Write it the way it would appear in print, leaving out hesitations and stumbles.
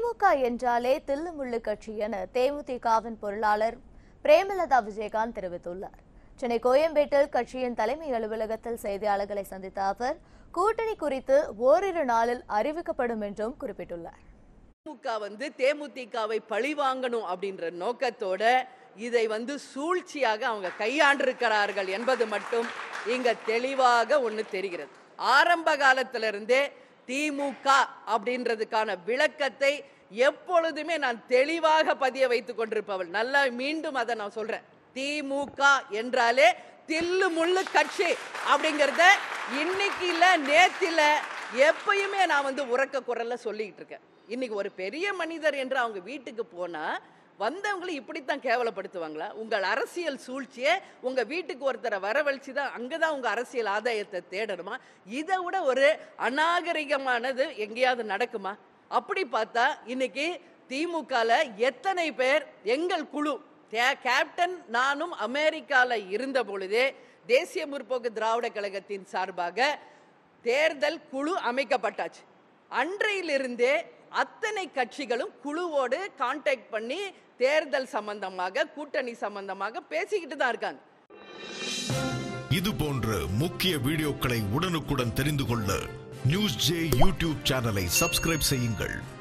திமுக என்றாலே தில்லுமுள்ளு கட்சி என தேமுதிகவின் பொருளாளர் பிரேமலதா விஜயகாந்த் தெரிவித்துள்ளார். சென்னை கோயம்பேட்டில் கட்சியின் தலைமை அலுவலகத்தில் செய்தியாளர்களை சந்தித்த அவர் கூட்டணி குறித்து ஓரிரு நாளில் அறிவிக்கப்படும் என்றும் குறிப்பிட்டுள்ளார். திமுக தேமுதிகவை பழிவாங்கணும் அப்படின்ற நோக்கத்தோட இதை சூழ்ச்சியாக அவங்க கையாண்டிருக்கிறார்கள் என்பது மட்டும் இங்க தெளிவாக ஒன்று தெரிகிறது. ஆரம்ப காலத்திலிருந்தே திமுக அப்படின்றதுக்கான விளக்கத்தை எப்பொழுதுமே நான் தெளிவாக பதிய வைத்துக் கொண்டிருப்பவள். நல்லா மீண்டும் அதை நான் சொல்றேன். திமுக என்றாலே தில்லு முள்ளு கட்சி அப்படிங்கிறத இன்னைக்கு இல்ல நேத்து இல்ல எப்பயுமே நான் உறக்க குரல்ல சொல்லிட்டு இருக்கேன். இன்னைக்கு ஒரு பெரிய மனிதர் என்று அவங்க வீட்டுக்கு போனா வந்தவங்களை இப்படித்தான் கேவலப்படுத்துவாங்களா? உங்கள் அரசியல் சூழ்ச்சியை உங்க வீட்டுக்கு ஒருத்தரை வரவழைச்சு தான் அங்கதான் உங்க அரசியல் ஆதாயத்தை தேடணுமா? இதை விட ஒரு அநாகரிகமானது எங்கேயாவது நடக்குமா? அப்படி பார்த்தா இன்னைக்கு திமுகல எத்தனை பேர் எங்கள் குழு கேப்டன் நானும் அமெரிக்கால இருந்த பொழுதே தேசிய முற்போக்கு திராவிட கழகத்தின் சார்பாக தேர்தல் குழு அமைக்கப்பட்டாச்சு. அன்றையிலிருந்தே அத்தனை கட்சிகளும் குழுவோடு கான்டாக்ட் பண்ணி தேர்தல் சம்பந்தமாக கூட்டணி சம்பந்தமாக பேசிக்கிட்டு தான் இருக்காங்க. இது போன்ற முக்கிய வீடியோக்களை உடனுக்குடன் தெரிந்து கொள்ள நியூஸ் ஜே யூடியூப் சேனலை சப்ஸ்கிரைப் செய்யுங்கள்.